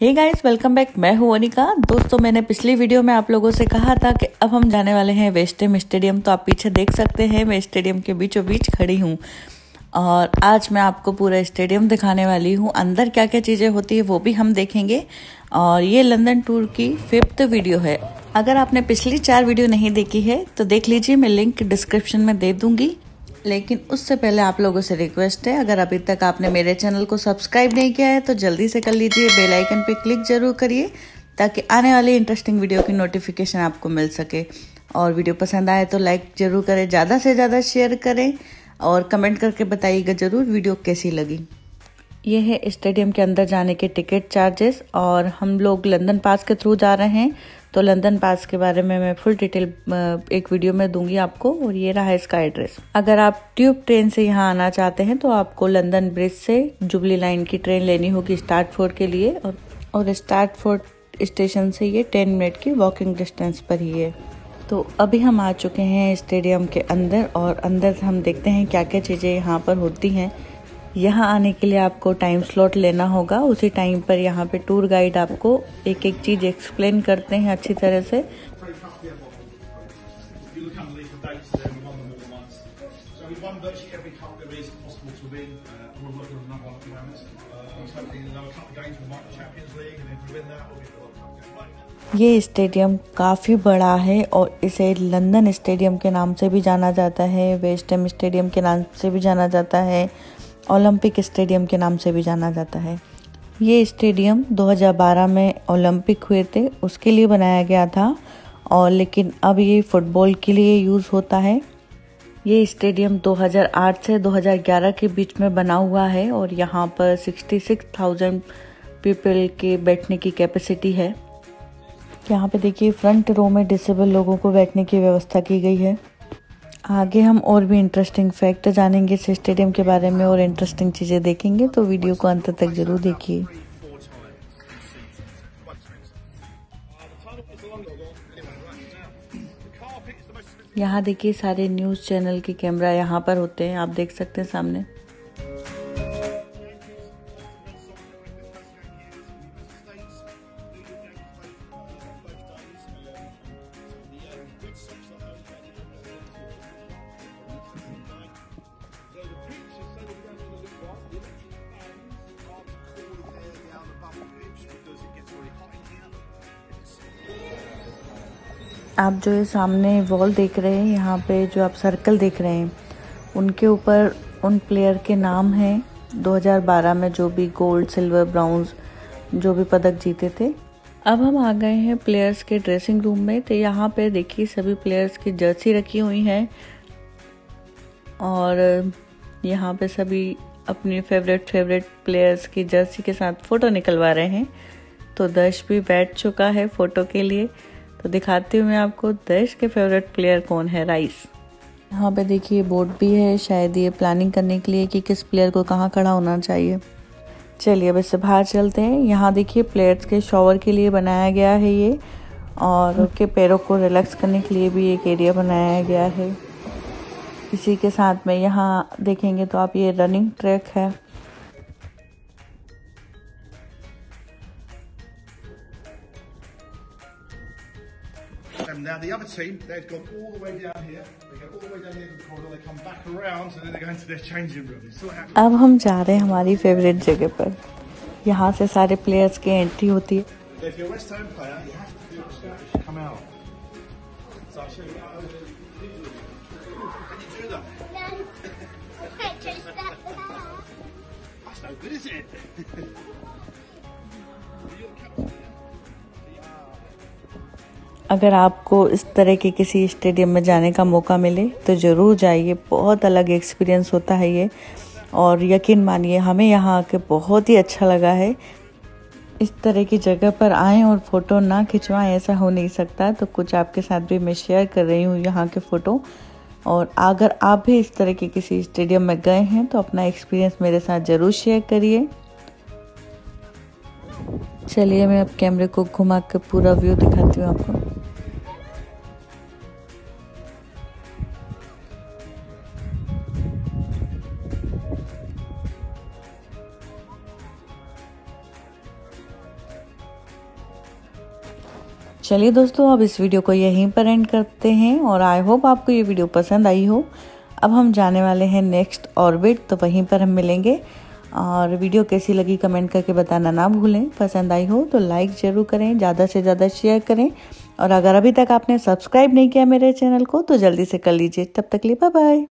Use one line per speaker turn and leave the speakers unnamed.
Hey guys, welcome back. मैं हूं अनिका। दोस्तों, मैंने पिछली वीडियो में आप लोगों से कहा था कि अब हम जाने वाले हैं वेस्ट हैम स्टेडियम। तो आप पीछे देख सकते हैं, मैं स्टेडियम के बीचों बीच खड़ी हूं और आज मैं आपको पूरा स्टेडियम दिखाने वाली हूं। अंदर क्या क्या चीज़ें होती है वो भी हम देखेंगे। और ये लंदन टूर की 5th वीडियो है। अगर आपने पिछली 4 वीडियो नहीं देखी है तो देख लीजिए, मैं लिंक डिस्क्रिप्शन में दे दूंगी। लेकिन उससे पहले आप लोगों से रिक्वेस्ट है, अगर अभी तक आपने मेरे चैनल को सब्सक्राइब नहीं किया है तो जल्दी से कर लीजिए। बेल आइकन पे क्लिक जरूर करिए ताकि आने वाली इंटरेस्टिंग वीडियो की नोटिफिकेशन आपको मिल सके। और वीडियो पसंद आए तो लाइक जरूर करें, ज़्यादा से ज़्यादा शेयर करें और कमेंट करके बताइएगा ज़रूर वीडियो कैसी लगी। ये है स्टेडियम के अंदर जाने के टिकट चार्जेस और हम लोग लंदन पास के थ्रू जा रहे हैं। तो लंदन पास के बारे में मैं फुल डिटेल एक वीडियो में दूंगी आपको। और ये रहा इसका एड्रेस। अगर आप ट्यूब ट्रेन से यहाँ आना चाहते हैं तो आपको लंदन ब्रिज से जुबली लाइन की ट्रेन लेनी होगी स्टार्टफोर्ड के लिए। और स्टार्टफोर्ड स्टेशन से ये 10 मिनट की वॉकिंग डिस्टेंस पर ही है। तो अभी हम आ चुके हैं स्टेडियम के अंदर और अंदर हम देखते हैं क्या क्या चीज़ें यहाँ पर होती हैं। यहाँ आने के लिए आपको टाइम स्लॉट लेना होगा। उसी टाइम पर यहाँ पे टूर गाइड आपको एक एक चीज एक्सप्लेन करते हैं अच्छी तरह से। ये स्टेडियम काफ़ी बड़ा है और इसे लंदन स्टेडियम के नाम से भी जाना जाता है, वेस्ट हैम स्टेडियम के नाम से भी जाना जाता है, ओलंपिक स्टेडियम के नाम से भी जाना जाता है। ये स्टेडियम 2012 में ओलंपिक हुए थे उसके लिए बनाया गया था और लेकिन अब ये फुटबॉल के लिए यूज़ होता है। ये स्टेडियम 2008 से 2011 के बीच में बना हुआ है और यहाँ पर 66,000 पीपल के बैठने की कैपेसिटी है। यहाँ पे देखिए फ्रंट रो में डिसेबल लोगों को बैठने की व्यवस्था की गई है। आगे हम और भी इंटरेस्टिंग फैक्ट जानेंगे इस स्टेडियम के बारे में और इंटरेस्टिंग चीज़ें देखेंगे, तो वीडियो को अंत तक जरूर देखिए। यहाँ देखिए सारे न्यूज़ चैनल के कैमरा यहाँ पर होते हैं, आप देख सकते हैं सामने। आप जो ये सामने वॉल देख रहे हैं, यहाँ पे जो आप सर्कल देख रहे हैं उनके ऊपर उन प्लेयर के नाम हैं 2012 में जो भी गोल्ड, सिल्वर, ब्राउन्ज जो भी पदक जीते थे। अब हम आ गए हैं प्लेयर्स के ड्रेसिंग रूम में। तो यहाँ पे देखिए सभी प्लेयर्स की जर्सी रखी हुई हैं और यहाँ पे सभी अपनी फेवरेट प्लेयर्स की जर्सी के साथ फ़ोटो निकलवा रहे हैं। तो दर्श भी बैठ चुका है फ़ोटो के लिए। तो दिखाती हूँ मैं आपको दर्श के फेवरेट प्लेयर कौन है, राइस। यहाँ पे देखिए बोर्ड भी है, शायद ये प्लानिंग करने के लिए कि किस प्लेयर को कहाँ खड़ा होना चाहिए। चलिए अब इससे बाहर चलते हैं। यहाँ देखिए प्लेयर्स के शॉवर के लिए बनाया गया है ये, और उनके पैरों को रिलैक्स करने के लिए भी एक एरिया बनाया गया है। इसी के साथ में यहाँ देखेंगे तो आप ये रनिंग ट्रैक है।
Now the other team, they've gone all the way down here. They go all the way down here to the corridor. They come back around, and then they go into their changing room.
अब हम जा रहे हैं हमारी favourite जगह पर। यहाँ से सारे प्लेयर्स की एंट्री होती है।
If you're a West Ham player, you have to feel Scottish to come out. So I'll show you how to do that. That's no good, is it?
अगर आपको इस तरह के किसी स्टेडियम में जाने का मौका मिले तो ज़रूर जाइए। बहुत अलग एक्सपीरियंस होता है ये, और यकीन मानिए हमें यहाँ आके बहुत ही अच्छा लगा है। इस तरह की जगह पर आएँ और फ़ोटो ना खिंचवाएं, ऐसा हो नहीं सकता। तो कुछ आपके साथ भी मैं शेयर कर रही हूँ यहाँ के फ़ोटो। और अगर आप भी इस तरह के किसी स्टेडियम में गए हैं तो अपना एक्सपीरियंस मेरे साथ ज़रूर शेयर करिए। चलिए मैं अब कैमरे को घुमा के पूरा व्यू दिखाती हूँ आपको। चलिए दोस्तों, अब इस वीडियो को यहीं पर एंड करते हैं और आई होप आपको ये वीडियो पसंद आई हो। अब हम जाने वाले हैं नेक्स्ट ऑर्बिट, तो वहीं पर हम मिलेंगे। और वीडियो कैसी लगी कमेंट करके बताना ना भूलें। पसंद आई हो तो लाइक ज़रूर करें, ज़्यादा से ज़्यादा शेयर करें। और अगर अभी तक आपने सब्सक्राइब नहीं किया मेरे चैनल को तो जल्दी से कर लीजिए। तब तक लिए बाय बाय।